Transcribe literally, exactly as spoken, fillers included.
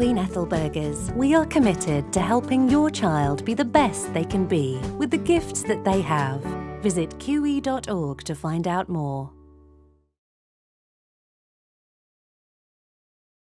Queen Ethelburgas, we are committed to helping your child be the best they can be with the gifts that they have. Visit q e dot org to find out more.